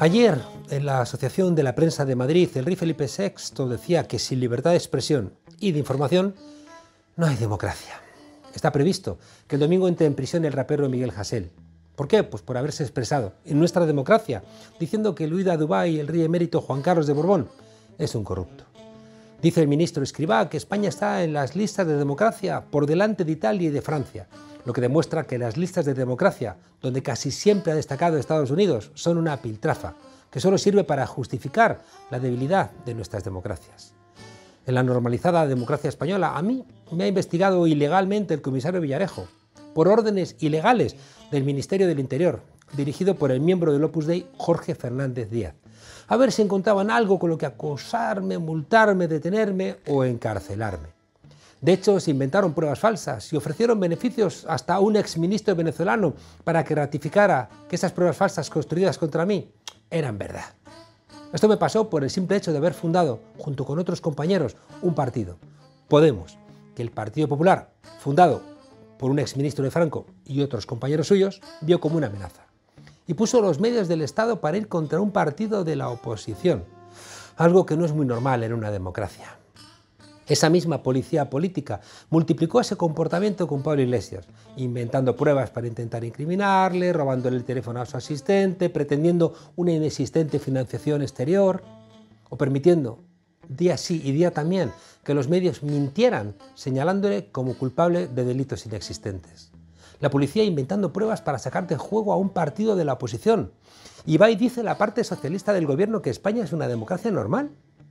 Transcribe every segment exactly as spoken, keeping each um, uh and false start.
Ayer, en la Asociación de la Prensa de Madrid, el rey Felipe sexto decía que sin libertad de expresión y de información no hay democracia. Está previsto que el domingo entre en prisión el rapero Miguel Hasél. ¿Por qué? Pues por haberse expresado en nuestra democracia, diciendo que el huida a Dubái, el rey emérito Juan Carlos de Borbón, es un corrupto. Dice el ministro Escrivá que España está en las listas de democracia por delante de Italia y de Francia, lo que demuestra que las listas de democracia, donde casi siempre ha destacado Estados Unidos, son una piltrafa, que solo sirve para justificar la debilidad de nuestras democracias. En la normalizada democracia española, a mí me ha investigado ilegalmente el comisario Villarejo, por órdenes ilegales del Ministerio del Interior, dirigido por el miembro del Opus Dei Jorge Fernández Díaz, a ver si encontraban algo con lo que acosarme, multarme, detenerme o encarcelarme. De hecho, se inventaron pruebas falsas y ofrecieron beneficios hasta a un exministro venezolano para que ratificara que esas pruebas falsas construidas contra mí eran verdad. Esto me pasó por el simple hecho de haber fundado, junto con otros compañeros, un partido, Podemos, que el Partido Popular, fundado por un exministro de Franco y otros compañeros suyos, vio como una amenaza. Y puso los medios del Estado para ir contra un partido de la oposición, algo que no es muy normal en una democracia. Esa misma policía política multiplicó ese comportamiento con Pablo Iglesias, inventando pruebas para intentar incriminarle, robándole el teléfono a su asistente, pretendiendo una inexistente financiación exterior, o permitiendo, día sí y día también, que los medios mintieran, señalándole como culpable de delitos inexistentes. La policía inventando pruebas para sacar de juego a un partido de la oposición. Y va y dice la parte socialista del gobierno que España es una democracia normal.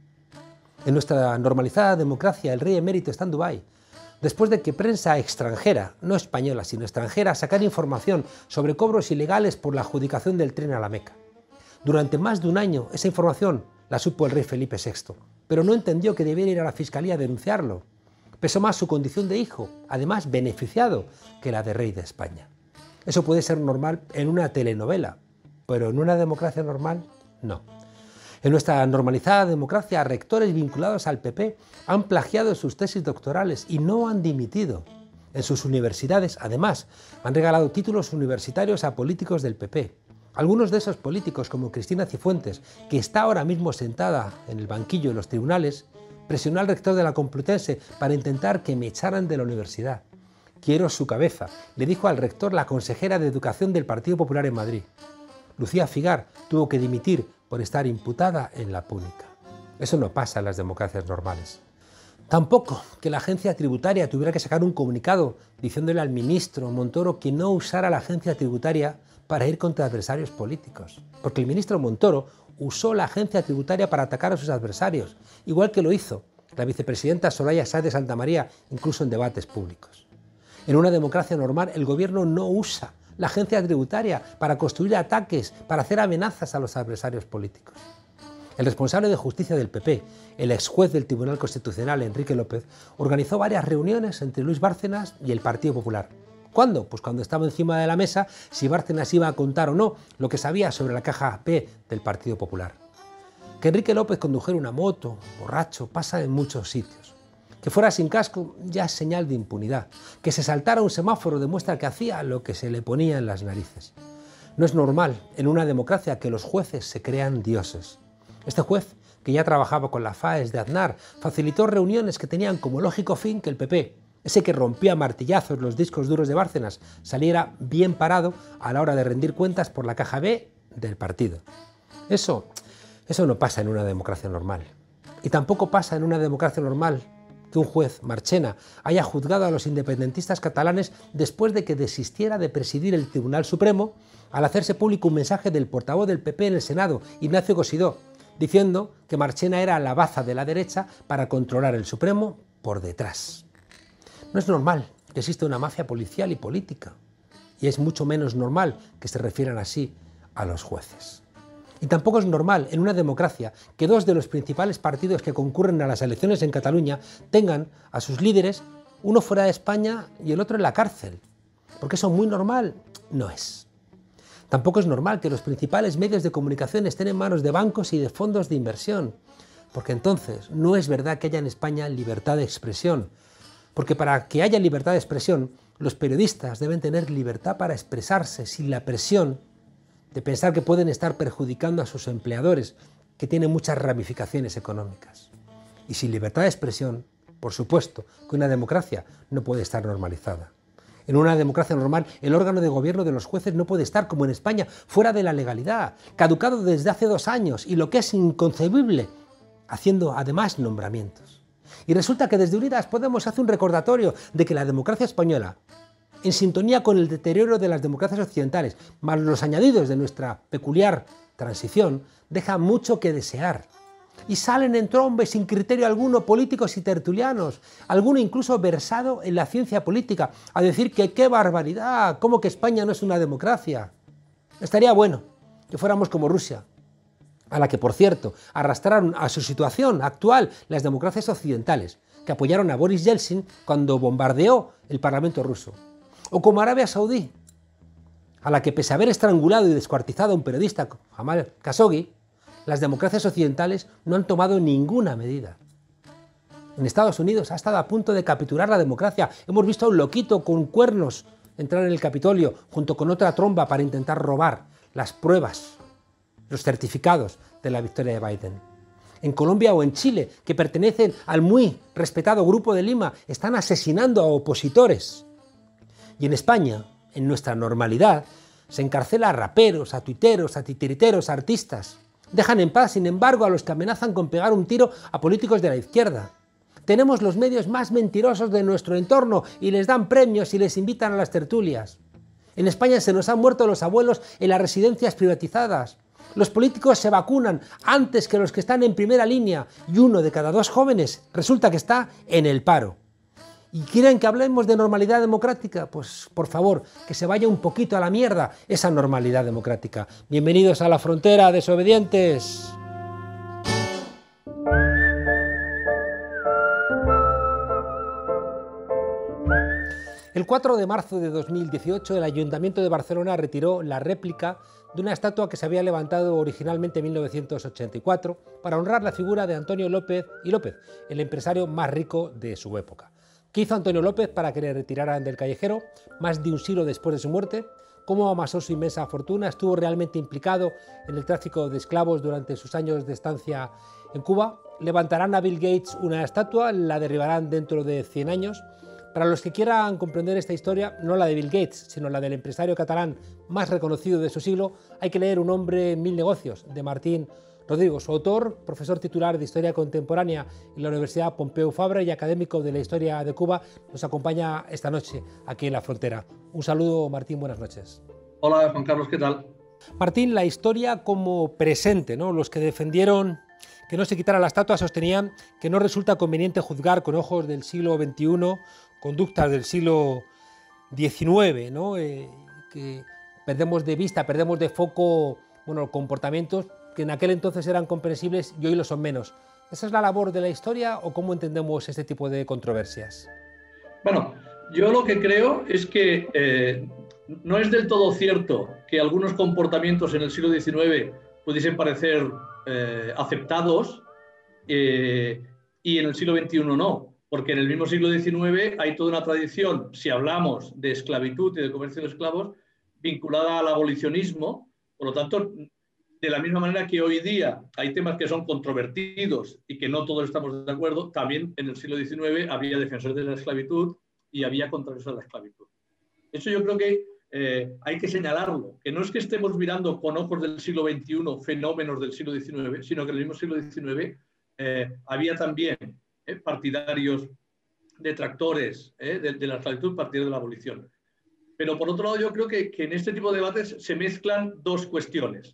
En nuestra normalizada democracia, el rey emérito está en Dubái, después de que prensa extranjera, no española, sino extranjera, sacara información sobre cobros ilegales por la adjudicación del tren a la Meca. Durante más de un año, esa información la supo el rey Felipe sexto, pero no entendió que debiera ir a la fiscalía a denunciarlo. Pesó más su condición de hijo, además beneficiado, que la de rey de España. Eso puede ser normal en una telenovela, pero en una democracia normal, no. En nuestra normalizada democracia, rectores vinculados al P P han plagiado sus tesis doctorales y no han dimitido. En sus universidades, además, han regalado títulos universitarios a políticos del P P. Algunos de esos políticos, como Cristina Cifuentes, que está ahora mismo sentada en el banquillo de los tribunales, presionó al rector de la Complutense para intentar que me echaran de la universidad. Quiero su cabeza, le dijo al rector la consejera de Educación del Partido Popular en Madrid. Lucía Figar tuvo que dimitir por estar imputada en la púnica. Eso no pasa en las democracias normales. Tampoco que la agencia tributaria tuviera que sacar un comunicado diciéndole al ministro Montoro que no usara la agencia tributaria para ir contra adversarios políticos. Porque el ministro Montoro usó la agencia tributaria para atacar a sus adversarios, igual que lo hizo la vicepresidenta Soraya Sáez de Santamaría, incluso en debates públicos. En una democracia normal, el gobierno no usa la agencia tributaria para construir ataques, para hacer amenazas a los adversarios políticos. El responsable de justicia del P P, el ex juez del Tribunal Constitucional, Enrique López, organizó varias reuniones entre Luis Bárcenas y el Partido Popular. ¿Cuándo? Pues cuando estaba encima de la mesa si Bárcenas iba a contar o no lo que sabía sobre la caja P del Partido Popular. Que Enrique López condujera una moto, borracho, pasa en muchos sitios. Que fuera sin casco ya es señal de impunidad. Que se saltara un semáforo demuestra que hacía lo que se le ponía en las narices. No es normal en una democracia que los jueces se crean dioses. Este juez, que ya trabajaba con la FAES de Aznar, facilitó reuniones que tenían como lógico fin que el P P, ese que rompía a martillazos los discos duros de Bárcenas, saliera bien parado a la hora de rendir cuentas por la caja B del partido. Eso, eso no pasa en una democracia normal. Y tampoco pasa en una democracia normal que un juez, Marchena, haya juzgado a los independentistas catalanes después de que desistiera de presidir el Tribunal Supremo al hacerse público un mensaje del portavoz del P P en el Senado, Ignacio Cosidó, diciendo que Marchena era la baza de la derecha para controlar el Supremo por detrás. No es normal que exista una mafia policial y política, y es mucho menos normal que se refieran así a los jueces. Y tampoco es normal en una democracia que dos de los principales partidos que concurren a las elecciones en Cataluña tengan a sus líderes, uno fuera de España y el otro en la cárcel. Porque eso muy normal no es. Tampoco es normal que los principales medios de comunicación estén en manos de bancos y de fondos de inversión. Porque entonces no es verdad que haya en España libertad de expresión. Porque para que haya libertad de expresión, los periodistas deben tener libertad para expresarse sin la presión de pensar que pueden estar perjudicando a sus empleadores, que tienen muchas ramificaciones económicas. Y sin libertad de expresión, por supuesto, que una democracia no puede estar normalizada. En una democracia normal, el órgano de gobierno de los jueces no puede estar, como en España, fuera de la legalidad, caducado desde hace dos años, y lo que es inconcebible, haciendo además nombramientos. Y resulta que desde Unidas Podemos hace un recordatorio de que la democracia española, en sintonía con el deterioro de las democracias occidentales, más los añadidos de nuestra peculiar transición, deja mucho que desear. Y salen en trombe sin criterio alguno políticos y tertulianos, alguno incluso versado en la ciencia política, a decir que qué barbaridad, cómo que España no es una democracia. Estaría bueno que fuéramos como Rusia, a la que, por cierto, arrastraron a su situación actual las democracias occidentales, que apoyaron a Boris Yeltsin cuando bombardeó el Parlamento ruso. O como Arabia Saudí, a la que, pese a haber estrangulado y descuartizado a un periodista, Jamal Khashoggi, las democracias occidentales no han tomado ninguna medida. En Estados Unidos ha estado a punto de capitular la democracia. Hemos visto a un loquito con cuernos entrar en el Capitolio junto con otra tromba para intentar robar las pruebas, los certificados de la victoria de Biden. En Colombia o en Chile, que pertenecen al muy respetado Grupo de Lima, están asesinando a opositores. Y en España, en nuestra normalidad, se encarcela a raperos, a tuiteros, a titiriteros, a artistas. Dejan en paz, sin embargo, a los que amenazan con pegar un tiro a políticos de la izquierda. Tenemos los medios más mentirosos de nuestro entorno y les dan premios y les invitan a las tertulias. En España se nos han muerto los abuelos en las residencias privatizadas. Los políticos se vacunan antes que los que están en primera línea y uno de cada dos jóvenes resulta que está en el paro. ¿Y quieren que hablemos de normalidad democrática? Pues por favor, que se vaya un poquito a la mierda esa normalidad democrática. Bienvenidos a La Frontera, desobedientes. El cuatro de marzo de dos mil dieciocho, el Ayuntamiento de Barcelona retiró la réplica de una estatua que se había levantado originalmente en mil novecientos ochenta y cuatro para honrar la figura de Antonio López y López, el empresario más rico de su época. ¿Qué hizo Antonio López para que le retiraran del callejero más de un siglo después de su muerte? ¿Cómo amasó su inmensa fortuna? ¿Estuvo realmente implicado en el tráfico de esclavos durante sus años de estancia en Cuba? ¿Levantarán a Bill Gates una estatua? ¿La derribarán dentro de cien años? Para los que quieran comprender esta historia, no la de Bill Gates, sino la del empresario catalán más reconocido de su siglo, hay que leer Un hombre en mil negocios, de Martín Rodrigo. Su autor, profesor titular de Historia Contemporánea en la Universidad Pompeu Fabra y académico de la Historia de Cuba, nos acompaña esta noche aquí en La Frontera. Un saludo, Martín, buenas noches. Hola, Juan Carlos, ¿qué tal? Martín, la historia como presente, ¿no? Los que defendieron que no se quitara la estatua sostenían que no resulta conveniente juzgar con ojos del siglo veintiuno conductas del siglo diecinueve, ¿no? Eh, que perdemos de vista, perdemos de foco, bueno, comportamientos que en aquel entonces eran comprensibles y hoy lo son menos. ¿Esa es la labor de la historia o cómo entendemos este tipo de controversias? Bueno, yo lo que creo es que eh, no es del todo cierto que algunos comportamientos en el siglo diecinueve pudiesen parecer eh, aceptados eh, y en el siglo veintiuno no, porque en el mismo siglo diecinueve hay toda una tradición, si hablamos de esclavitud y de comercio de esclavos, vinculada al abolicionismo. Por lo tanto, de la misma manera que hoy día hay temas que son controvertidos y que no todos estamos de acuerdo, también en el siglo diecinueve había defensores de la esclavitud y había contrarios a la esclavitud. Eso yo creo que eh, hay que señalarlo, que no es que estemos mirando con ojos del siglo veintiuno fenómenos del siglo diecinueve, sino que en el mismo siglo diecinueve eh, había también eh, partidarios, detractores eh, de, de la esclavitud, partidarios de la abolición. Pero por otro lado yo creo que, que en este tipo de debates se mezclan dos cuestiones.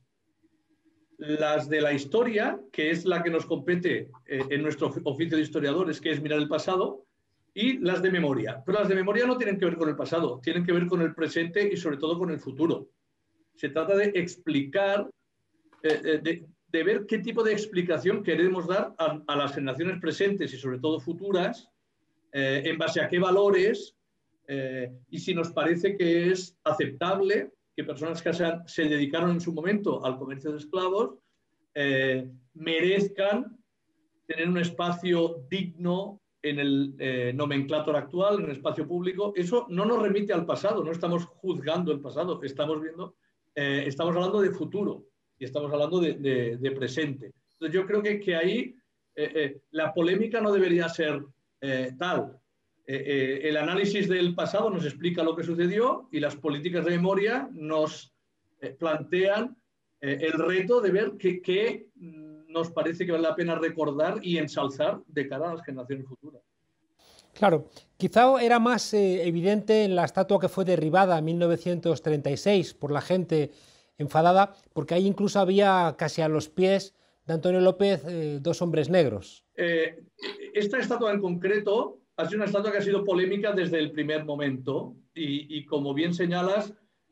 Las de la historia, que es la que nos compete eh, en nuestro oficio de historiadores, que es mirar el pasado, y las de memoria. Pero las de memoria no tienen que ver con el pasado, tienen que ver con el presente y sobre todo con el futuro. Se trata de explicar, eh, de, de ver qué tipo de explicación queremos dar a, a las generaciones presentes y sobre todo futuras, eh, en base a qué valores, eh, y si nos parece que es aceptable que personas que se, se dedicaron en su momento al comercio de esclavos eh, merezcan tener un espacio digno en el eh, nomenclátor actual, en el espacio público. Eso no nos remite al pasado, no estamos juzgando el pasado, estamos viendo eh, estamos hablando de futuro y estamos hablando de, de, de presente. Entonces yo creo que, que ahí eh, eh, la polémica no debería ser eh, tal. Eh, eh, el análisis del pasado nos explica lo que sucedió y las políticas de memoria nos eh, plantean eh, el reto de ver qué, qué nos parece que vale la pena recordar y ensalzar de cara a las generaciones futuras. Claro, quizá era más eh, evidente en la estatua que fue derribada en mil novecientos treinta y seis por la gente enfadada, porque ahí incluso había casi a los pies de Antonio López eh, dos hombres negros. Eh, esta estatua en concreto ha sido una estatua que ha sido polémica desde el primer momento y, y como bien señalas,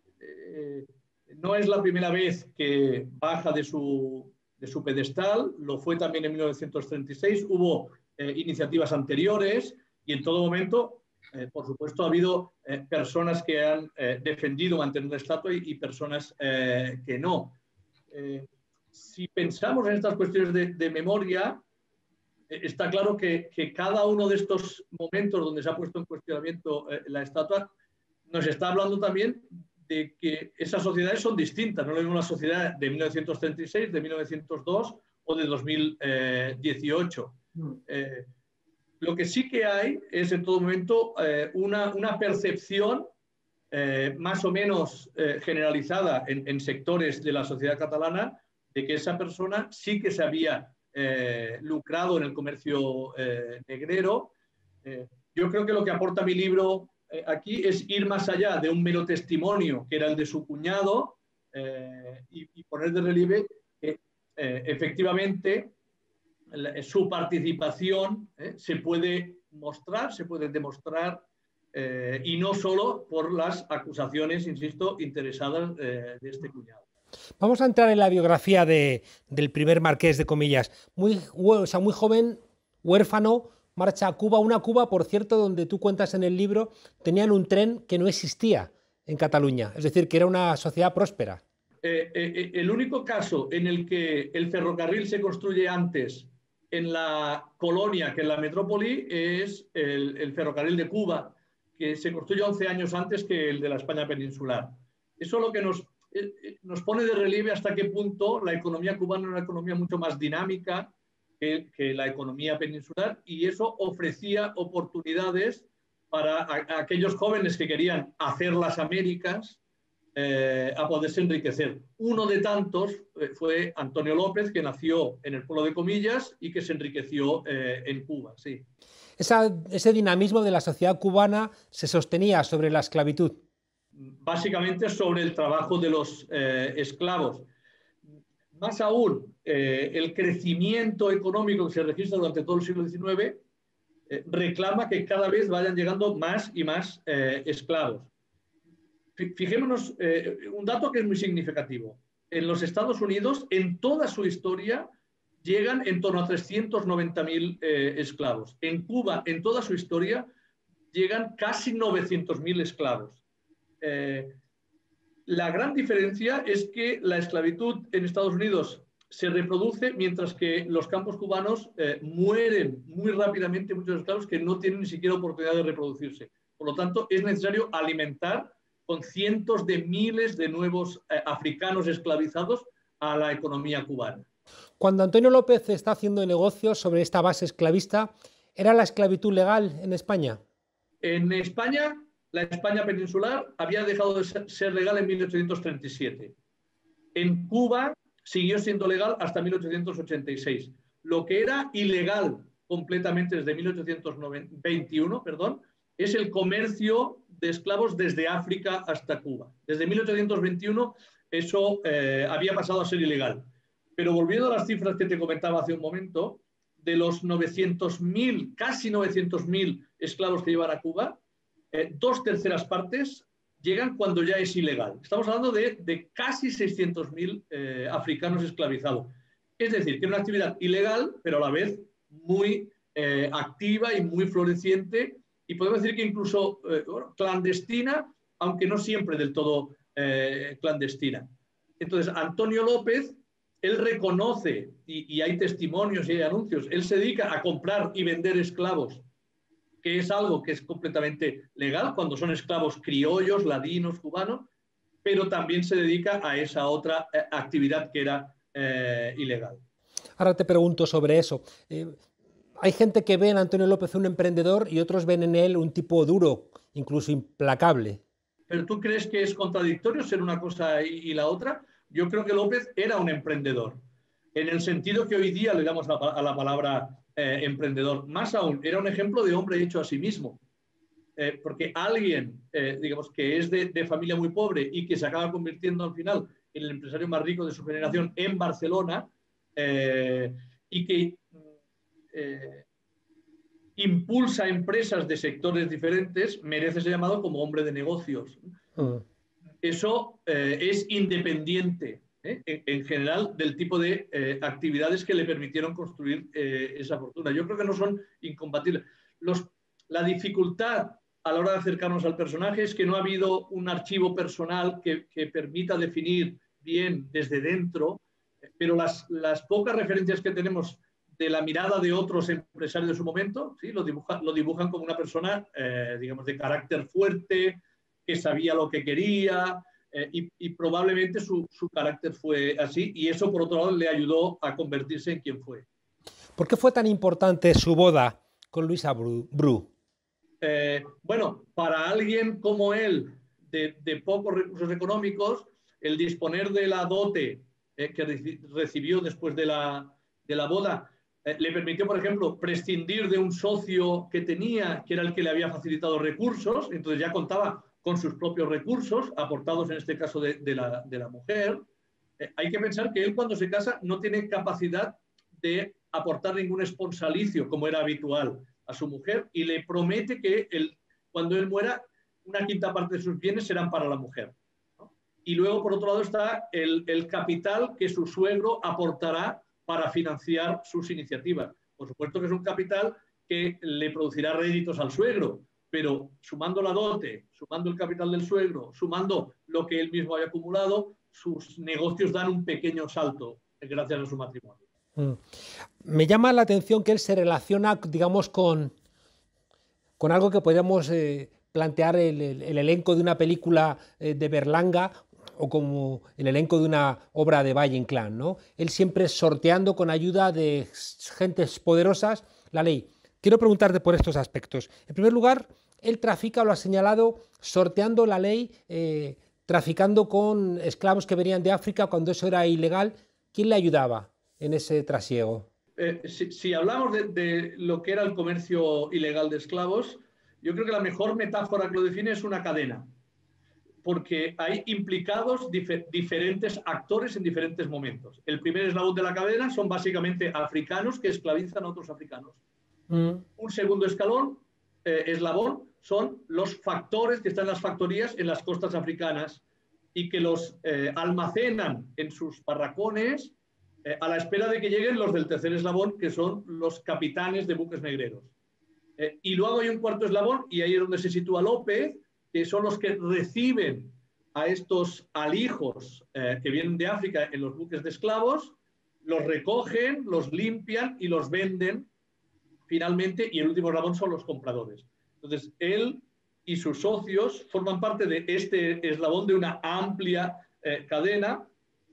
eh, no es la primera vez que baja de su, de su pedestal, lo fue también en mil novecientos treinta y seis, hubo eh, iniciativas anteriores y en todo momento, eh, por supuesto, ha habido eh, personas que han eh, defendido mantener la estatua y, y personas eh, que no. Eh, si pensamos en estas cuestiones de, de memoria, eh, está claro que, que cada uno de estos momentos donde se ha puesto en cuestionamiento eh, la estatua nos está hablando también de que esas sociedades son distintas. No es una sociedad de mil novecientos treinta y seis, de mil novecientos dos o de dos mil dieciocho. Mm. Eh, lo que sí que hay es en todo momento eh, una, una percepción eh, más o menos eh, generalizada en, en sectores de la sociedad catalana de que esa persona sí que se había eh, lucrado en el comercio eh, negrero. Eh, yo creo que lo que aporta mi libro eh, aquí es ir más allá de un mero testimonio, que era el de su cuñado, eh, y, y poner de relieve que eh, efectivamente la, su participación eh, se puede mostrar, se puede demostrar, eh, y no solo por las acusaciones, insisto, interesadas eh, de este cuñado. Vamos a entrar en la biografía de, del primer marqués de Comillas. Muy, o sea, muy joven, huérfano, marcha a Cuba, una Cuba, por cierto, donde tú cuentas en el libro, tenían un tren que no existía en Cataluña, es decir, que era una sociedad próspera. Eh, eh, el único caso en el que el ferrocarril se construye antes en la colonia que en la metrópoli es el, el ferrocarril de Cuba, que se construye once años antes que el de la España peninsular. Eso lo que nos, eh, nos pone de relieve hasta qué punto la economía cubana es una economía mucho más dinámica que, que la economía peninsular, y eso ofrecía oportunidades para a, a aquellos jóvenes que querían hacer las Américas eh, a poderse enriquecer. Uno de tantos eh, fue Antonio López, que nació en el pueblo de Comillas y que se enriqueció eh, en Cuba. Sí. Esa, ese dinamismo de la sociedad cubana se sostenía sobre la esclavitud. Básicamente sobre el trabajo de los eh, esclavos. Más aún, eh, el crecimiento económico que se registra durante todo el siglo diecinueve eh, reclama que cada vez vayan llegando más y más eh, esclavos. Fijémonos, eh, un dato que es muy significativo. En los Estados Unidos, en toda su historia, llegan en torno a trescientos noventa mil eh, esclavos. En Cuba, en toda su historia, llegan casi novecientos mil esclavos. Eh, la gran diferencia es que la esclavitud en Estados Unidos se reproduce, mientras que los campos cubanos eh, mueren muy rápidamente muchos esclavos que no tienen ni siquiera oportunidad de reproducirse. Por lo tanto, es necesario alimentar con cientos de miles de nuevos eh, africanos esclavizados a la economía cubana. Cuando Antonio López está haciendo negocios sobre esta base esclavista, ¿era la esclavitud legal en España? En España, la España peninsular había dejado de ser legal en mil ochocientos treinta y siete. En Cuba siguió siendo legal hasta mil ochocientos ochenta y seis. Lo que era ilegal completamente desde mil ochocientos veintiuno, perdón, es el comercio de esclavos desde África hasta Cuba. Desde mil ochocientos veintiuno eso eh, había pasado a ser ilegal. Pero volviendo a las cifras que te comentaba hace un momento, de los novecientos mil, casi novecientos mil esclavos que llevan a Cuba, eh, dos terceras partes llegan cuando ya es ilegal. Estamos hablando de, de casi seiscientos mil eh, africanos esclavizados. Es decir, que es una actividad ilegal, pero a la vez muy eh, activa y muy floreciente, y podemos decir que incluso eh, bueno, clandestina, aunque no siempre del todo eh, clandestina. Entonces, Antonio López, él reconoce, y, y hay testimonios y hay anuncios, él se dedica a comprar y vender esclavos, que es algo que es completamente legal cuando son esclavos criollos, ladinos, cubanos, pero también se dedica a esa otra eh, actividad que era eh, ilegal. Ahora te pregunto sobre eso. Eh, hay gente que ve en Antonio López un emprendedor y otros ven en él un tipo duro, incluso implacable. ¿Pero tú crees que es contradictorio ser una cosa y, y la otra? Yo creo que López era un emprendedor, en el sentido que hoy día le damos a, a la palabra eh, emprendedor. Más aún, era un ejemplo de hombre hecho a sí mismo. Eh, porque alguien, eh, digamos, que es de, de familia muy pobre y que se acaba convirtiendo al final en el empresario más rico de su generación en Barcelona, eh, y que eh, impulsa empresas de sectores diferentes, merece ser llamado como hombre de negocios. Mm. Eso eh, es independiente, ¿eh? en, en general, del tipo de eh, actividades que le permitieron construir eh, esa fortuna. Yo creo que no son incompatibles. Los, la dificultad a la hora de acercarnos al personaje es que no ha habido un archivo personal que, que permita definir bien desde dentro, pero las, las pocas referencias que tenemos de la mirada de otros empresarios de su momento, ¿sí? lo, dibuja, lo dibujan como una persona, eh, digamos, de carácter fuerte, que sabía lo que quería, eh, y, y probablemente su, su carácter fue así, y eso, por otro lado, le ayudó a convertirse en quien fue. ¿Por qué fue tan importante su boda con Luisa Bru? Bru? Eh, bueno, para alguien como él, de, de pocos recursos económicos, el disponer de la dote eh, que recibió después de la, de la boda, eh, le permitió, por ejemplo, prescindir de un socio que tenía, que era el que le había facilitado recursos, entonces ya contaba con sus propios recursos, aportados en este caso de, de, la, de la mujer. Eh, hay que pensar que él, cuando se casa, no tiene capacidad de aportar ningún esponsalicio, como era habitual, a su mujer, y le promete que él, cuando él muera, una quinta parte de sus bienes serán para la mujer, ¿no? Y luego, por otro lado, está el, el capital que su suegro aportará para financiar sus iniciativas. Por supuesto que es un capital que le producirá réditos al suegro, pero sumando la dote, sumando el capital del suegro, sumando lo que él mismo haya acumulado, sus negocios dan un pequeño salto gracias a su matrimonio. Mm. Me llama la atención que él se relaciona, digamos, con, con algo que podríamos eh, plantear el, el, el elenco de una película eh, de Berlanga o como el elenco de una obra de Valle Inclán, ¿no? Él siempre sorteando con ayuda de gentes poderosas la ley. Quiero preguntarte por estos aspectos. En primer lugar, él trafica, lo ha señalado, sorteando la ley, eh, traficando con esclavos que venían de África cuando eso era ilegal. ¿Quién le ayudaba en ese trasiego? Eh, si, si hablamos de, de lo que era el comercio ilegal de esclavos, yo creo que la mejor metáfora que lo define es una cadena, porque hay implicados dif diferentes actores en diferentes momentos. El primer eslabón de la cadena son básicamente africanos que esclavizan a otros africanos. Mm. Un segundo escalón, eh, eslabón, son los factores que están en las factorías en las costas africanas y que los eh, almacenan en sus barracones eh, a la espera de que lleguen los del tercer eslabón, que son los capitanes de buques negreros. Eh, y luego hay un cuarto eslabón, y ahí es donde se sitúa López, que son los que reciben a estos alijos eh, que vienen de África en los buques de esclavos, los recogen, los limpian y los venden finalmente, y el último eslabón son los compradores. Entonces, él y sus socios forman parte de este eslabón de una amplia eh, cadena.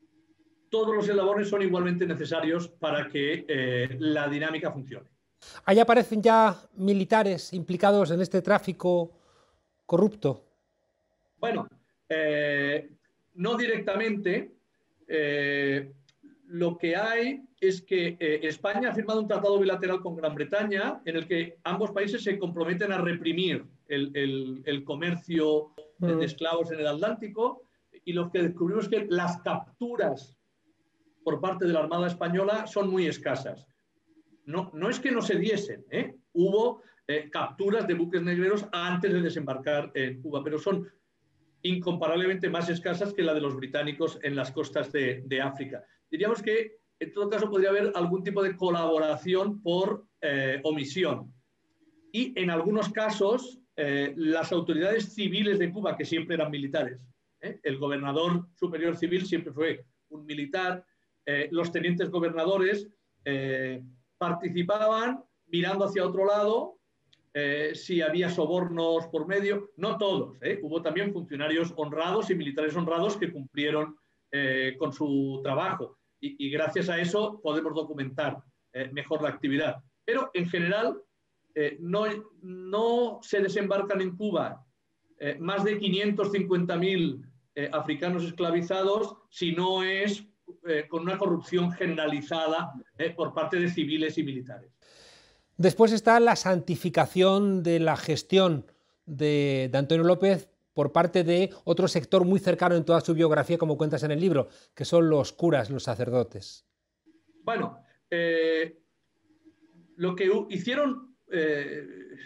Todos los eslabones son igualmente necesarios para que eh, la dinámica funcione. Ahí aparecen ya militares implicados en este tráfico corrupto. Bueno, eh, no directamente. Eh, lo que hay es que eh, España ha firmado un tratado bilateral con Gran Bretaña en el que ambos países se comprometen a reprimir el, el, el comercio mm. de esclavos en el Atlántico, y lo que descubrimos es que las capturas por parte de la Armada Española son muy escasas. No, no es que no se diesen, ¿eh? Hubo eh, capturas de buques negreros antes de desembarcar en Cuba, pero son incomparablemente más escasas que la de los británicos en las costas de, de África. Diríamos que en todo caso podría haber algún tipo de colaboración por eh, omisión. Y en algunos casos, eh, las autoridades civiles de Cuba, que siempre eran militares, ¿eh? El gobernador superior civil siempre fue un militar, eh, los tenientes gobernadores eh, participaban mirando hacia otro lado eh, si había sobornos por medio, no todos, ¿eh? Hubo también funcionarios honrados y militares honrados que cumplieron eh, con su trabajo y, y gracias a eso podemos documentar eh, mejor la actividad. Pero en general eh, no, no se desembarcan en Cuba eh, más de quinientos cincuenta mil eh, africanos esclavizados si no es eh, con una corrupción generalizada eh, por parte de civiles y militares. Después está la santificación de la gestión de, de Antonio López por parte de otro sector muy cercano en toda su biografía, como cuentas en el libro, que son los curas, los sacerdotes. Bueno, eh, lo que hicieron eh,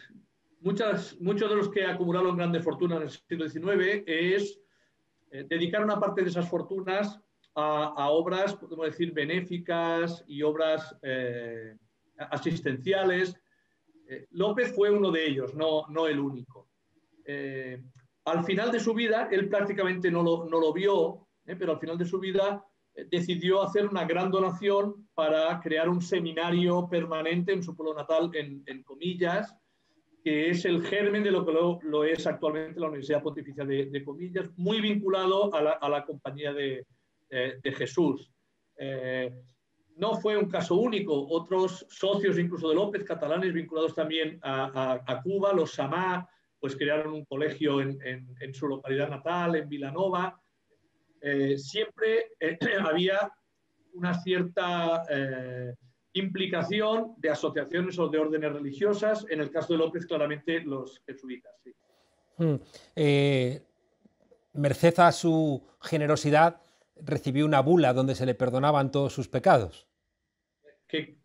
muchas, muchos de los que acumularon grandes fortunas en el siglo diecinueve es eh, dedicar una parte de esas fortunas a, a obras, podemos decir, benéficas y obras eh, asistenciales. Eh, López fue uno de ellos, no, no el único. Eh, al final de su vida, él prácticamente no lo, no lo vio, eh, pero al final de su vida eh, decidió hacer una gran donación para crear un seminario permanente en su pueblo natal, en, en Comillas, que es el germen de lo que lo, lo es actualmente la Universidad Pontificia de, de Comillas, muy vinculado a la, a la Compañía de, eh, de Jesús. Eh, no fue un caso único, otros socios incluso de López, catalanes vinculados también a, a, a Cuba, los Samá, pues crearon un colegio en, en, en su localidad natal, en Vilanova. Eh, siempre eh, había una cierta eh, implicación de asociaciones o de órdenes religiosas, en el caso de López claramente los jesuitas. Sí. Hmm. Eh, merced a su generosidad, recibió una bula donde se le perdonaban todos sus pecados. Que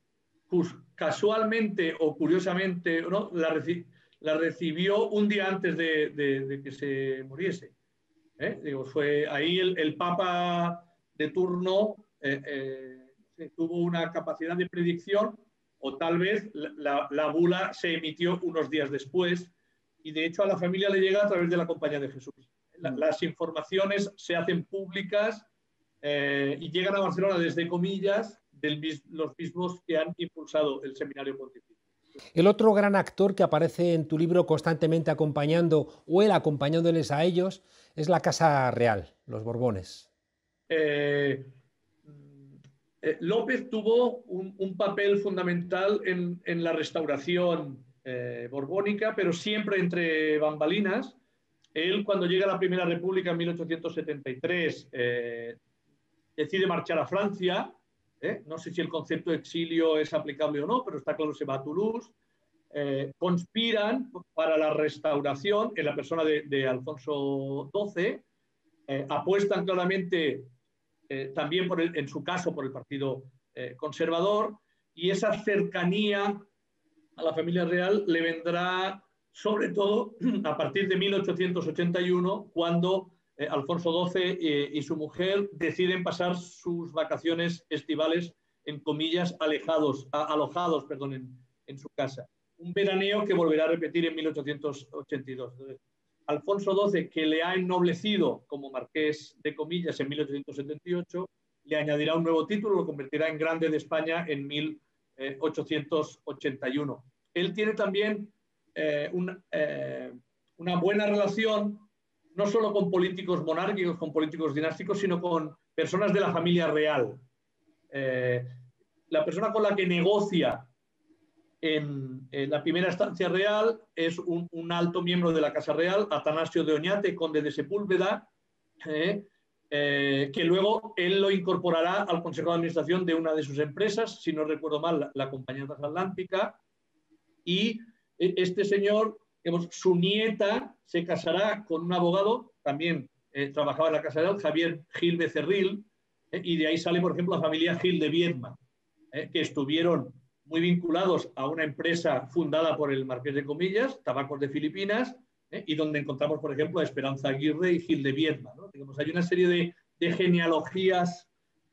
casualmente o curiosamente, ¿no?, la, reci la recibió un día antes de, de, de que se muriese. ¿Eh? Digo, fue ahí el, el Papa de turno eh, eh, tuvo una capacidad de predicción, o tal vez la, la bula se emitió unos días después, y de hecho a la familia le llega a través de la Compañía de Jesús. La, las informaciones se hacen públicas eh, y llegan a Barcelona desde Comillas, de los mismos que han impulsado el Seminario Pontificio. El otro gran actor que aparece en tu libro constantemente acompañando, o él acompañándoles a ellos, es la Casa Real, los Borbones. Eh, eh, López tuvo un, un papel fundamental en, en la restauración eh, borbónica, pero siempre entre bambalinas. Él, cuando llega a la Primera República en mil ochocientos setenta y tres, eh, decide marchar a Francia. ¿eh? No sé si el concepto de exilio es aplicable o no, pero está claro, se va a Toulouse. Eh, conspiran para la restauración en la persona de, de Alfonso doce, eh, apuestan claramente eh, también por el, en su caso por el Partido eh, Conservador, y esa cercanía a la familia real le vendrá sobre todo a partir de mil ochocientos ochenta y uno, cuando eh, Alfonso doce eh, y su mujer deciden pasar sus vacaciones estivales en Comillas, alejados, a, alojados perdón, en, en su casa. Un veraneo que volverá a repetir en mil ochocientos ochenta y dos. Entonces, Alfonso doce, que le ha ennoblecido como marqués de Comillas en mil ochocientos setenta y ocho, le añadirá un nuevo título, lo convertirá en grande de España en mil ochocientos ochenta y uno. Él tiene también eh, un, eh, una buena relación, no solo con políticos monárquicos, con políticos dinásticos, sino con personas de la familia real. Eh, la persona con la que negocia En, en la primera estancia real es un, un alto miembro de la Casa Real, Atanasio de Oñate, conde de Sepúlveda, eh, eh, que luego él lo incorporará al Consejo de Administración de una de sus empresas, si no recuerdo mal, la, la Compañía Transatlántica, y este señor, digamos, su nieta se casará con un abogado, también eh, trabajaba en la Casa Real, Javier Gil Becerril, eh, y de ahí sale, por ejemplo, la familia Gil de Viedma, eh, que estuvieron muy vinculados a una empresa fundada por el Marqués de Comillas, Tabacos de Filipinas, ¿eh? y donde encontramos, por ejemplo, a Esperanza Aguirre y Gil de Viedma, ¿no? Digamos, hay una serie de, de genealogías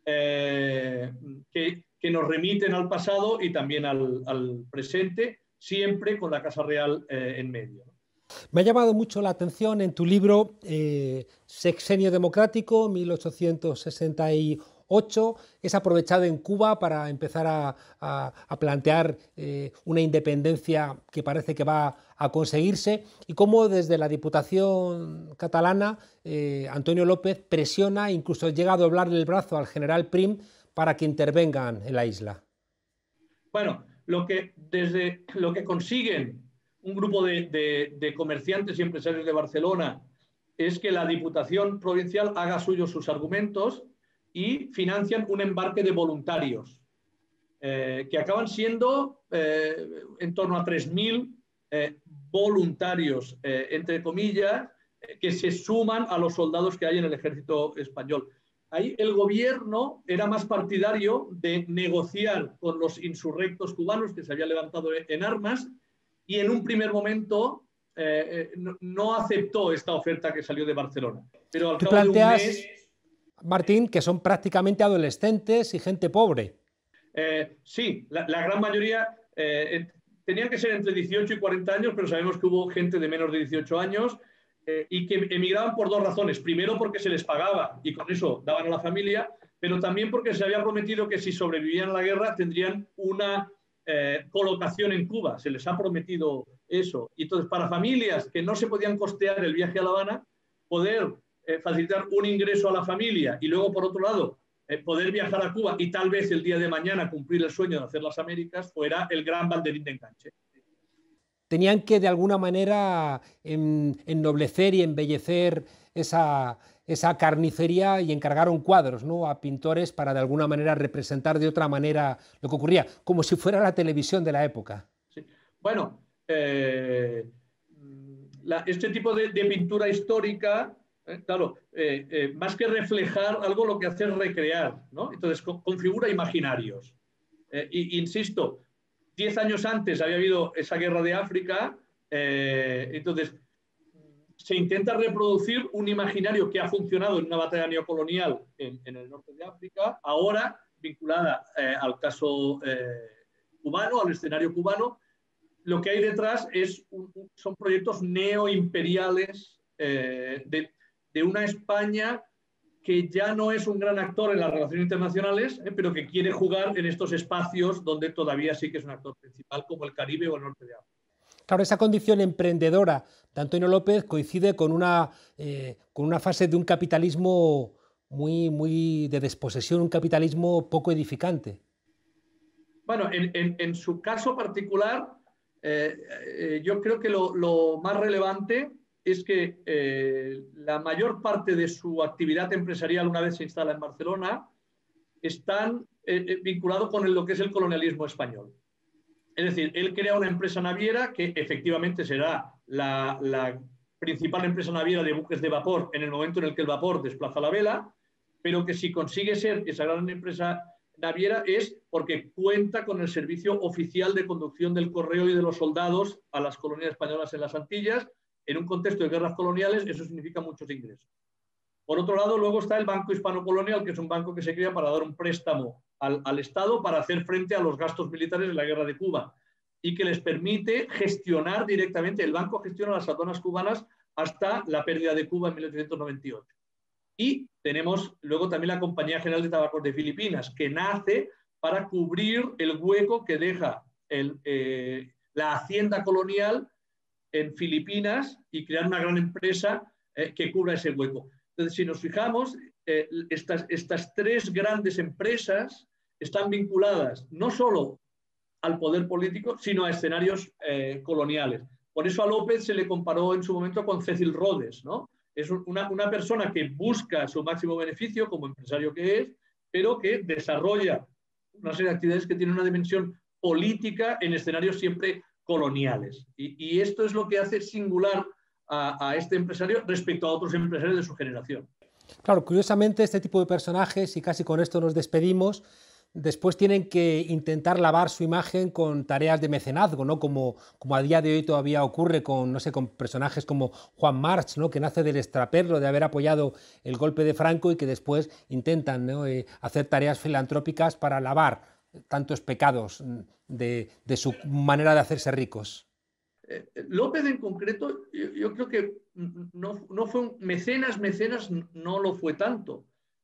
eh, que, que nos remiten al pasado y también al, al presente, siempre con la Casa Real eh, en medio, ¿no? Me ha llamado mucho la atención en tu libro eh, Sexenio Democrático, mil ochocientos sesenta y ocho es aprovechado en Cuba para empezar a, a, a plantear eh, una independencia que parece que va a conseguirse, y cómo desde la Diputación catalana eh, Antonio López presiona, incluso llega a doblarle el brazo al general Prim para que intervengan en la isla. Bueno, lo que, desde, lo que consiguen un grupo de, de, de comerciantes y empresarios de Barcelona es que la Diputación Provincial haga suyos sus argumentos y financian un embarque de voluntarios, eh, que acaban siendo eh, en torno a tres mil eh, voluntarios, eh, entre comillas, eh, que se suman a los soldados que hay en el ejército español. Ahí el gobierno era más partidario de negociar con los insurrectos cubanos que se habían levantado en armas, y en un primer momento eh, no, no aceptó esta oferta que salió de Barcelona. Pero al Tú cabo planteas, de un mes, Martín, que son prácticamente adolescentes y gente pobre. Eh, sí, la, la, gran mayoría eh, tenían que ser entre dieciocho y cuarenta años, pero sabemos que hubo gente de menos de dieciocho años eh, y que emigraban por dos razones. Primero, porque se les pagaba y con eso daban a la familia, pero también porque se había prometido que si sobrevivían a la guerra tendrían una eh, colocación en Cuba. Se les ha prometido eso. Y entonces, para familias que no se podían costear el viaje a La Habana, poder eh, facilitar un ingreso a la familia y luego, por otro lado, Eh, poder viajar a Cuba y tal vez el día de mañana cumplir el sueño de hacer las Américas, fuera el gran banderín de enganche. Tenían que de alguna manera en, ennoblecer y embellecer esa, esa carnicería, y encargaron cuadros, ¿no?, a pintores para de alguna manera representar de otra manera lo que ocurría, como si fuera la televisión de la época. Sí. Bueno, eh, la, este tipo de, de pintura histórica, Eh, claro, eh, eh, más que reflejar algo, lo que hace es recrear, ¿no? Entonces, con, configura imaginarios. Eh, y, insisto, diez años antes había habido esa guerra de África, eh, entonces se intenta reproducir un imaginario que ha funcionado en una batalla neocolonial en, en el norte de África, ahora vinculada eh, al caso eh, cubano, al escenario cubano. Lo que hay detrás es un, son proyectos neoimperiales eh, de de una España que ya no es un gran actor en las relaciones internacionales, eh, pero que quiere jugar en estos espacios donde todavía sí que es un actor principal, como el Caribe o el norte de África. Claro, esa condición emprendedora de Antonio López coincide con una, eh, con una fase de un capitalismo muy, muy de desposesión, un capitalismo poco edificante. Bueno, en, en, en su caso particular, eh, eh, yo creo que lo, lo más relevante es que eh, la mayor parte de su actividad empresarial, una vez se instala en Barcelona, están eh, vinculados con el, lo que es el colonialismo español. Es decir, él crea una empresa naviera que efectivamente será la, la principal empresa naviera de buques de vapor en el momento en el que el vapor desplaza la vela, pero que si consigue ser esa gran empresa naviera es porque cuenta con el servicio oficial de conducción del correo y de los soldados a las colonias españolas en las Antillas. En un contexto de guerras coloniales, eso significa muchos ingresos. Por otro lado, luego está el Banco Hispano-Colonial, que es un banco que se crea para dar un préstamo al, al Estado para hacer frente a los gastos militares de la guerra de Cuba y que les permite gestionar directamente. El banco gestiona las aduanas cubanas hasta la pérdida de Cuba en mil ochocientos noventa y ocho. Y tenemos luego también la Compañía General de Tabacos de Filipinas, que nace para cubrir el hueco que deja el, eh, la hacienda colonial en Filipinas y crear una gran empresa eh, que cubra ese hueco. Entonces, si nos fijamos, eh, estas, estas tres grandes empresas están vinculadas no solo al poder político, sino a escenarios eh, coloniales. Por eso a López se le comparó en su momento con Cecil Rhodes, ¿no? Es una, una persona que busca su máximo beneficio como empresario que es, pero que desarrolla una serie de actividades que tienen una dimensión política en escenarios siempre coloniales. Y, y esto es lo que hace singular a, a este empresario respecto a otros empresarios de su generación. Claro, curiosamente este tipo de personajes, y casi con esto nos despedimos, después tienen que intentar lavar su imagen con tareas de mecenazgo, ¿no? Como, como a día de hoy todavía ocurre con, no sé, con personajes como Juan March, ¿no?, que nace del extraperlo de haber apoyado el golpe de Franco y que después intentan, ¿no?, eh, hacer tareas filantrópicas para lavar tantos pecados de, de su manera de hacerse ricos. Eh, López en concreto, yo, yo creo que no, no fue un, mecenas, mecenas no lo fue tanto.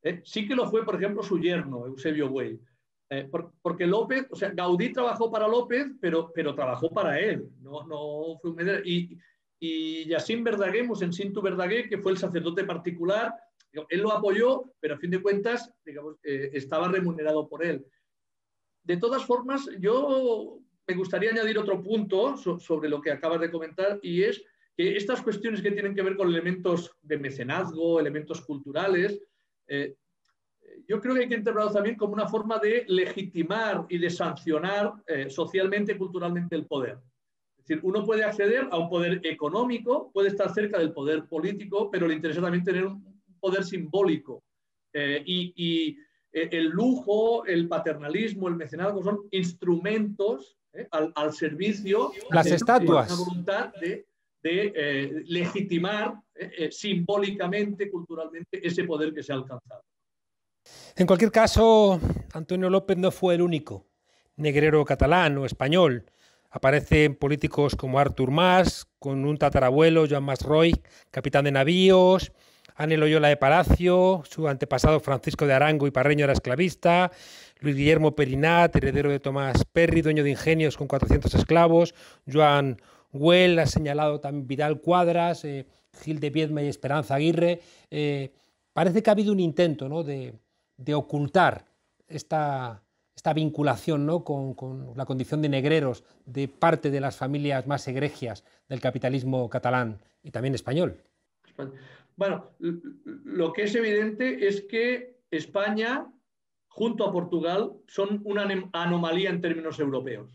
¿eh? Sí que lo fue, por ejemplo, su yerno, Eusebio Güell. Eh, por, porque López, o sea, Gaudí trabajó para López, pero, pero trabajó para él. No, no fue un medero. Y, y Jacint Verdaguer, Mossèn Cinto Verdaguer, que fue el sacerdote particular, él lo apoyó, pero a fin de cuentas, digamos, eh, estaba remunerado por él. De todas formas, yo me gustaría añadir otro punto so, sobre lo que acabas de comentar, y es que estas cuestiones que tienen que ver con elementos de mecenazgo, elementos culturales, eh, yo creo que hay que interpretarlo también como una forma de legitimar y de sancionar eh, socialmente y culturalmente el poder. Es decir, uno puede acceder a un poder económico, puede estar cerca del poder político, pero le interesa también tener un poder simbólico. Eh, y, y el lujo, el paternalismo, el mecenazgo son instrumentos eh, al, al servicio Las de estatuas. la voluntad de, de eh, legitimar eh, eh, simbólicamente, culturalmente, ese poder que se ha alcanzado. En cualquier caso, Antonio López no fue el único negrero catalán o español. Aparecen políticos como Artur Mas, con un tatarabuelo, Joan Mas Roy, capitán de navíos, Ángel Loyola de Palacio, su antepasado Francisco de Arango y Parreño era esclavista, Luis Guillermo Perinat, heredero de Tomás Perry, dueño de ingenios con cuatrocientos esclavos, Joan Güell, ha señalado también Vidal Cuadras, eh, Gil de Viedma y Esperanza Aguirre. Eh, parece que ha habido un intento, ¿no?, de, de ocultar esta, esta vinculación, ¿no?, con, con la condición de negreros de parte de las familias más egregias del capitalismo catalán y también español. Bueno, lo que es evidente es que España, junto a Portugal, son una anomalía en términos europeos.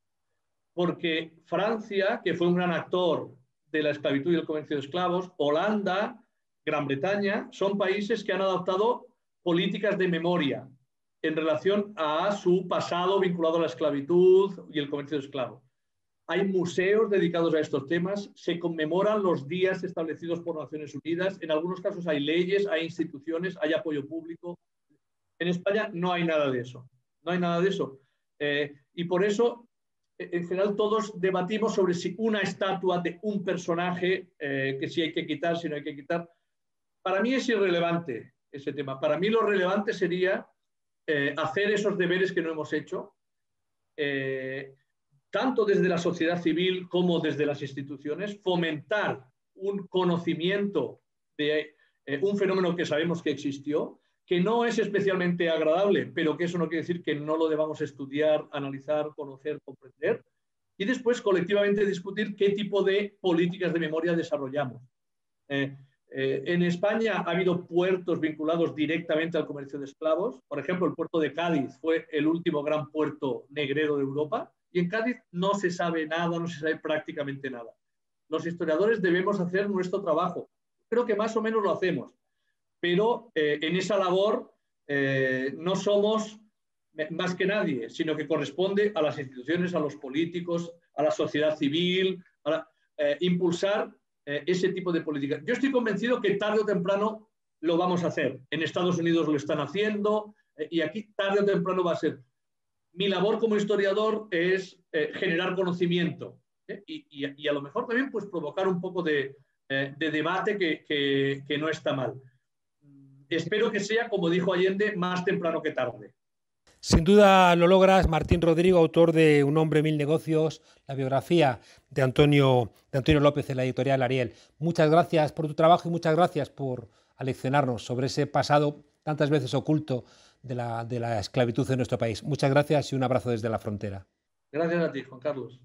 Porque Francia, que fue un gran actor de la esclavitud y el comercio de esclavos, Holanda, Gran Bretaña, son países que han adoptado políticas de memoria en relación a su pasado vinculado a la esclavitud y el comercio de esclavos. Hay museos dedicados a estos temas, se conmemoran los días establecidos por Naciones Unidas, en algunos casos hay leyes, hay instituciones, hay apoyo público. En España no hay nada de eso, no hay nada de eso. Eh, y por eso, en general, todos debatimos sobre si una estatua de un personaje, eh, que si hay que quitar, si no hay que quitar. Para mí es irrelevante ese tema. Para mí lo relevante sería eh, hacer esos deberes que no hemos hecho, eh, tanto desde la sociedad civil como desde las instituciones, fomentar un conocimiento de eh, un fenómeno que sabemos que existió, que no es especialmente agradable, pero que eso no quiere decir que no lo debamos estudiar, analizar, conocer, comprender, y después colectivamente discutir qué tipo de políticas de memoria desarrollamos. Eh, eh, en España ha habido puertos vinculados directamente al comercio de esclavos. Por ejemplo, el puerto de Cádiz fue el último gran puerto negrero de Europa, y en Cádiz no se sabe nada, no se sabe prácticamente nada. Los historiadores debemos hacer nuestro trabajo. Creo que más o menos lo hacemos, pero eh, en esa labor eh, no somos más que nadie, sino que corresponde a las instituciones, a los políticos, a la sociedad civil, a la, eh, impulsar eh, ese tipo de políticas. Yo estoy convencido que tarde o temprano lo vamos a hacer. En Estados Unidos lo están haciendo eh, y aquí tarde o temprano va a ser. Mi labor como historiador es eh, generar conocimiento ¿eh? y, y, y a lo mejor también pues, provocar un poco de, eh, de debate que, que, que no está mal. Espero que sea, como dijo Allende, más temprano que tarde. Sin duda lo logras, Martín Rodrigo, autor de Un hombre, mil negocios, la biografía de Antonio, de Antonio López en la editorial Ariel. Muchas gracias por tu trabajo y muchas gracias por aleccionarnos sobre ese pasado tantas veces oculto de la, de la esclavitud en nuestro país. Muchas gracias y un abrazo desde la frontera. Gracias a ti, Juan Carlos.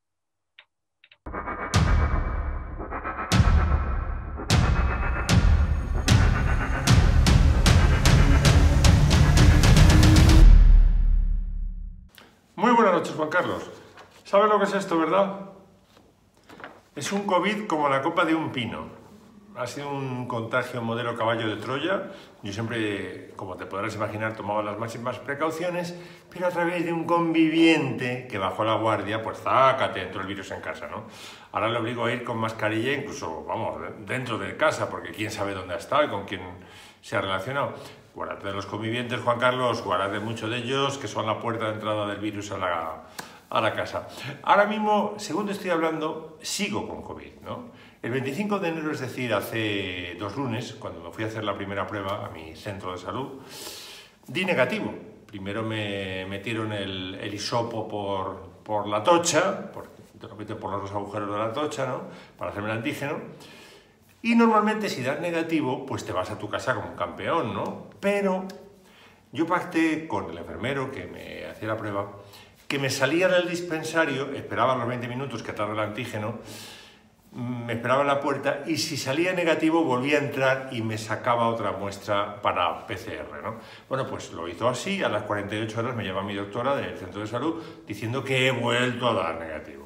Muy buenas noches, Juan Carlos. ¿Sabes lo que es esto, verdad? Es un COVID como la copa de un pino. Ha sido un contagio modelo caballo de Troya. Yo siempre, como te podrás imaginar, tomaba las máximas precauciones, pero a través de un conviviente que bajó la guardia, pues zácate, entró el virus en casa, ¿no? Ahora le obligo a ir con mascarilla, incluso, vamos, dentro de casa, porque quién sabe dónde ha estado y con quién se ha relacionado. Guárdate de los convivientes, Juan Carlos, guárdate mucho de ellos, que son la puerta de entrada del virus a la, a la casa. Ahora mismo, según te estoy hablando, sigo con COVID, ¿no? El veinticinco de enero, es decir, hace dos lunes, cuando me fui a hacer la primera prueba a mi centro de salud, di negativo. Primero me metieron el, el hisopo por, por la tocha, por, te lo meten por los dos agujeros de la tocha, ¿no? Para hacerme el antígeno. Y normalmente si das negativo, pues te vas a tu casa como un campeón, ¿no? Pero yo pacté con el enfermero que me hacía la prueba, que me salía del dispensario, esperaba los veinte minutos que tarda el antígeno, me esperaba en la puerta y si salía negativo volvía a entrar y me sacaba otra muestra para P C R, ¿no? Bueno, pues lo hizo así, a las cuarenta y ocho horas me llama mi doctora del centro de salud diciendo que he vuelto a dar negativo.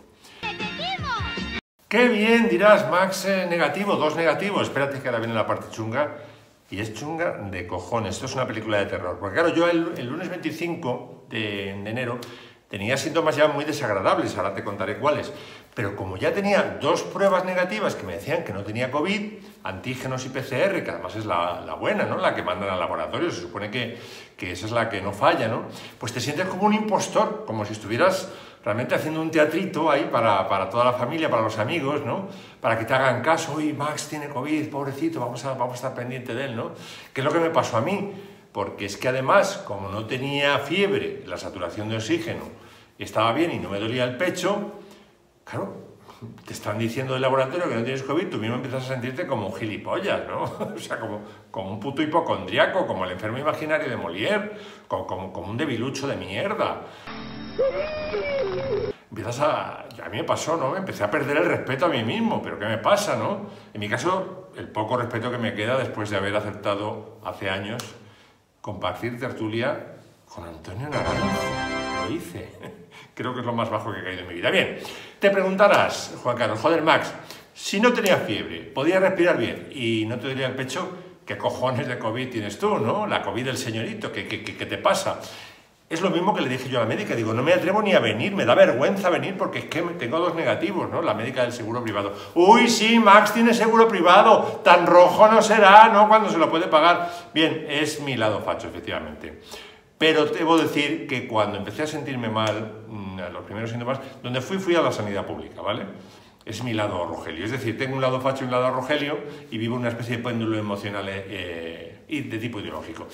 ¡Qué bien! Dirás, Max, eh, negativo, dos negativos. Espérate que ahora viene la parte chunga. Y es chunga de cojones. Esto es una película de terror. Porque claro, yo el, el lunes veinticinco de, de enero tenía síntomas ya muy desagradables. Ahora te contaré cuáles. Pero como ya tenía dos pruebas negativas que me decían que no tenía COVID, antígenos y P C R, que además es la, la buena, ¿no? La que mandan al laboratorio. Se supone que, que esa es la que no falla, ¿no? Pues te sientes como un impostor, como si estuvieras realmente haciendo un teatrito ahí para, para toda la familia, para los amigos, ¿no? Para que te hagan caso. Uy, Max tiene COVID, pobrecito, vamos a, vamos a estar pendiente de él, ¿no? ¿Qué es lo que me pasó a mí? Porque es que además, como no tenía fiebre, la saturación de oxígeno estaba bien y no me dolía el pecho, claro, te están diciendo del laboratorio que no tienes COVID, tú mismo empiezas a sentirte como un gilipollas, ¿no? O sea, como, como un puto hipocondriaco, como el enfermo imaginario de Molière, como, como, como un debilucho de mierda. Empiezas a... A mí me pasó, ¿no? Empecé a perder el respeto a mí mismo, pero ¿qué me pasa, no? En mi caso, el poco respeto que me queda después de haber aceptado hace años compartir tertulia con Antonio Naranjo. Lo hice. Creo que es lo más bajo que he caído en mi vida. Bien, te preguntarás, Juan Carlos, joder, Max, si no tenías fiebre, podías respirar bien y no te dolía el pecho, ¿qué cojones de COVID tienes tú, no? La COVID del señorito, ¿qué, qué, qué te pasa? Es lo mismo que le dije yo a la médica, digo, no me atrevo ni a venir, me da vergüenza venir porque es que tengo dos negativos, ¿no? La médica del seguro privado. Uy, sí, Max tiene seguro privado, tan rojo no será, ¿no? Cuando se lo puede pagar. Bien, es mi lado facho, efectivamente. Pero debo decir que cuando empecé a sentirme mal, los primeros síntomas, donde fui, fui a la sanidad pública, ¿vale? Es mi lado Rogelio, es decir, tengo un lado facho y un lado Rogelio y vivo una especie de péndulo emocional eh, y de tipo ideológico.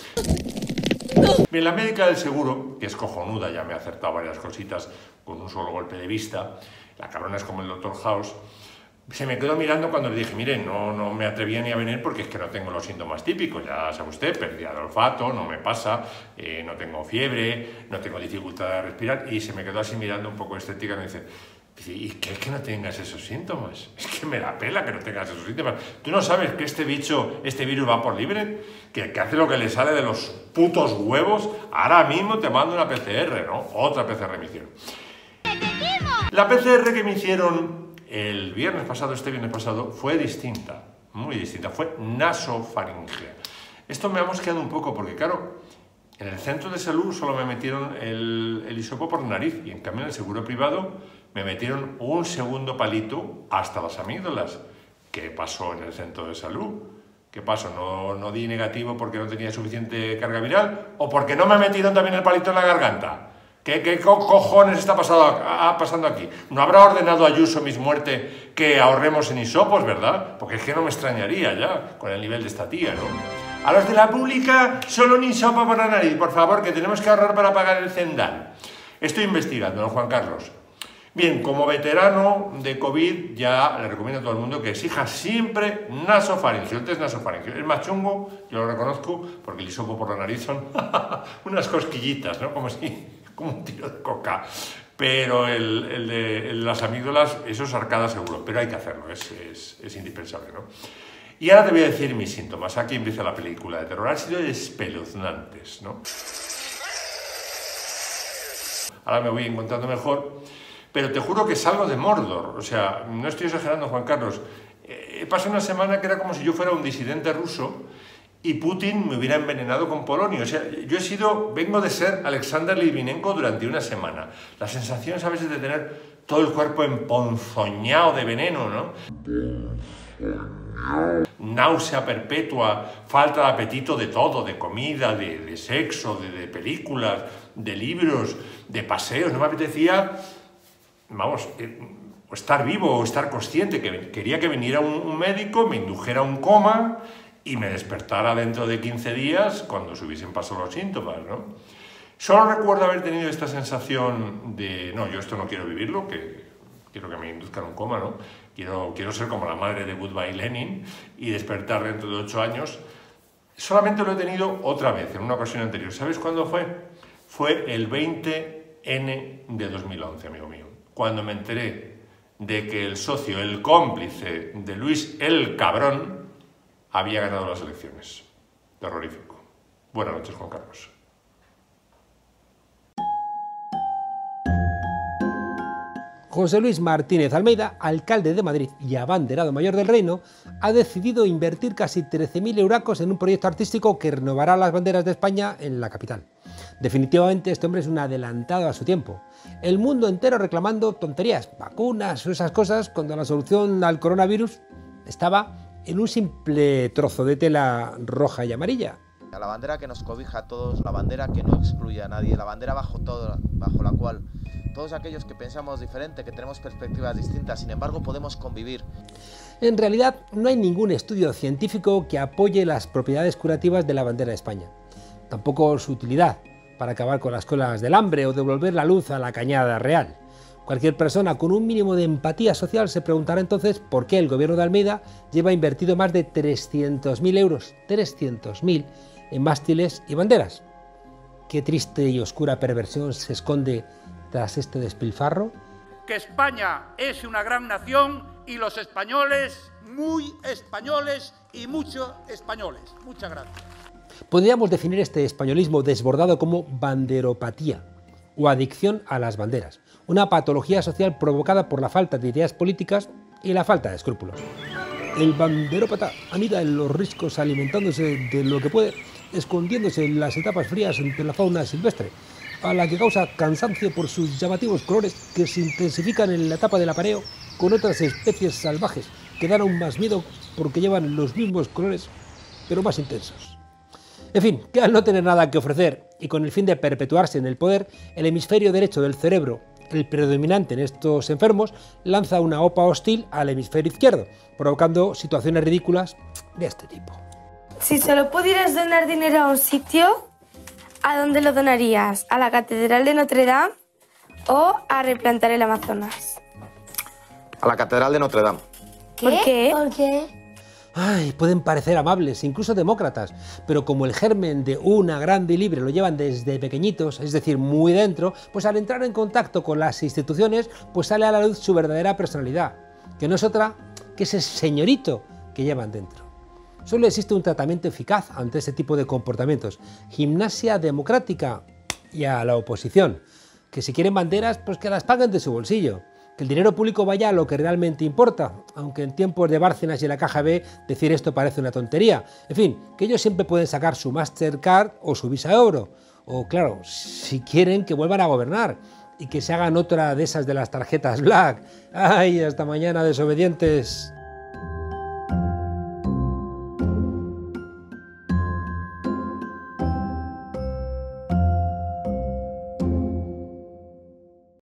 Bien, la médica del seguro, que es cojonuda, ya me ha acertado varias cositas con un solo golpe de vista, la cabrona es como el doctor House, se me quedó mirando cuando le dije, mire, no, no me atrevía ni a venir porque es que no tengo los síntomas típicos, ya sabe usted, pérdida de olfato, no me pasa, eh, no tengo fiebre, no tengo dificultad de respirar, y se me quedó así mirando un poco estética y me dice, ¿y qué es que no tengas esos síntomas? Es que me da pela que no tengas esos síntomas. ¿Tú no sabes que este bicho, este virus va por libre? Que, que hace lo que le sale de los putos huevos. Ahora mismo te mando una P C R, ¿no? Otra P C R me hicieron. La P C R que me hicieron el viernes pasado, este viernes pasado, fue distinta. Muy distinta. Fue nasofaringea. Esto me ha mosqueado un poco porque, claro, en el centro de salud solo me metieron el, el hisopo por nariz y en cambio en el seguro privado me metieron un segundo palito hasta las amígdalas. ¿Qué pasó en el centro de salud? ¿Qué pasó? ¿No, no di negativo porque no tenía suficiente carga viral? ¿O porque no me metieron también el palito en la garganta? ¿Qué, qué co cojones está pasado, ah, pasando aquí? ¿No habrá ordenado Ayuso mis muerte que ahorremos en hisopos, verdad? Porque es que no me extrañaría ya con el nivel de esta tía, ¿no? A los de la pública, solo un hisopo por la nariz, por favor, que tenemos que ahorrar para pagar el cendal. Estoy investigando, ¿no, Juan Carlos? Bien, como veterano de COVID, ya le recomiendo a todo el mundo que exija siempre nasofaringeo. El test nasofaringeo es más chungo, yo lo reconozco, porque el hisopo por la nariz son unas cosquillitas, ¿no? Como si, como un tiro de coca. Pero el, el, de, el de las amígdalas, eso es arcada seguro, pero hay que hacerlo, es, es, es indispensable, ¿no? Y ahora te voy a decir mis síntomas. Aquí empieza la película de terror. Han sido espeluznantes, ¿no? Ahora me voy encontrando mejor. Pero te juro que salgo de Mordor, o sea, no estoy exagerando, Juan Carlos. He pasado una semana que era como si yo fuera un disidente ruso y Putin me hubiera envenenado con polonio. O sea, yo he sido, vengo de ser Alexander Litvinenko durante una semana. La sensación, ¿sabes?, de tener todo el cuerpo emponzoñado de veneno, ¿no? Náusea perpetua, falta de apetito de todo, de comida, de, de sexo, de, de películas, de libros, de paseos. No me apetecía vamos, eh, estar vivo o estar consciente, que quería que viniera un, un médico, me indujera un coma y me despertara dentro de quince días cuando se hubiesen pasado los síntomas, ¿no? Solo recuerdo haber tenido esta sensación de, no, yo esto no quiero vivirlo, que quiero que me induzcan un coma, ¿no? Quiero, quiero ser como la madre de Goodbye Lenin y despertar dentro de ocho años. Solamente lo he tenido otra vez, en una ocasión anterior. ¿Sabes cuándo fue? Fue el veinte ene de dos mil once, amigo mío, cuando me enteré de que el socio, el cómplice de Luis el Cabrón, había ganado las elecciones. Terrorífico. Buenas noches, Juan Carlos. José Luis Martínez Almeida, alcalde de Madrid y abanderado mayor del reino, ha decidido invertir casi trece mil euracos en un proyecto artístico que renovará las banderas de España en la capital. Definitivamente este hombre es un adelantado a su tiempo. El mundo entero reclamando tonterías, vacunas o esas cosas, cuando la solución al coronavirus estaba en un simple trozo de tela roja y amarilla. La bandera que nos cobija a todos, la bandera que no excluye a nadie, la bandera bajo, todo, bajo la cual todos aquellos que pensamos diferente, que tenemos perspectivas distintas, sin embargo podemos convivir. En realidad no hay ningún estudio científico que apoye las propiedades curativas de la bandera de España, tampoco su utilidad para acabar con las colas del hambre o devolver la luz a la Cañada Real. Cualquier persona con un mínimo de empatía social se preguntará entonces por qué el gobierno de Almeida lleva invertido más de trescientos mil euros, trescientos mil, en mástiles y banderas. ¿Qué triste y oscura perversión se esconde tras este despilfarro? Que España es una gran nación y los españoles, muy españoles y muchos españoles. Muchas gracias. Podríamos definir este españolismo desbordado como banderopatía o adicción a las banderas, una patología social provocada por la falta de ideas políticas y la falta de escrúpulos. El banderópata anida en los riscos alimentándose de lo que puede, escondiéndose en las etapas frías entre la fauna silvestre, a la que causa cansancio por sus llamativos colores que se intensifican en la etapa del apareo con otras especies salvajes que dan aún más miedo porque llevan los mismos colores pero más intensos. En fin, que al no tener nada que ofrecer y con el fin de perpetuarse en el poder, el hemisferio derecho del cerebro, el predominante en estos enfermos, lanza una opa hostil al hemisferio izquierdo, provocando situaciones ridículas de este tipo. Si solo pudieras donar dinero a un sitio, ¿a dónde lo donarías? ¿A la Catedral de Notre Dame o a replantar el Amazonas? A la Catedral de Notre Dame. ¿Qué? ¿Por qué? ¿Por qué? Ay, pueden parecer amables, incluso demócratas, pero como el germen de una grande y libre lo llevan desde pequeñitos, es decir, muy dentro, pues al entrar en contacto con las instituciones, pues sale a la luz su verdadera personalidad, que no es otra que ese señorito que llevan dentro. Solo existe un tratamiento eficaz ante este tipo de comportamientos: gimnasia democrática y a la oposición, que si quieren banderas, pues que las paguen de su bolsillo. Que el dinero público vaya a lo que realmente importa, aunque en tiempos de Bárcenas y la Caja B decir esto parece una tontería. En fin, que ellos siempre pueden sacar su Mastercard o su Visa Euro, o claro, si quieren que vuelvan a gobernar y que se hagan otra de esas de las tarjetas Black. ¡Ay, hasta mañana, desobedientes!